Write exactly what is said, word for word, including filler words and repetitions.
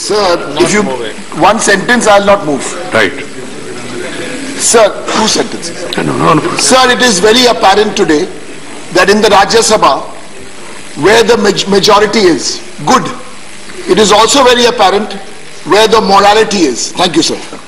Sir, Not if you move it. one sentence, I'll not move. Right. Sir, two sentences. No, no, no. Sir, it is very apparent today that in the Rajya Sabha, where the maj majority is good, it is also very apparent where the morality is. Thank you, sir.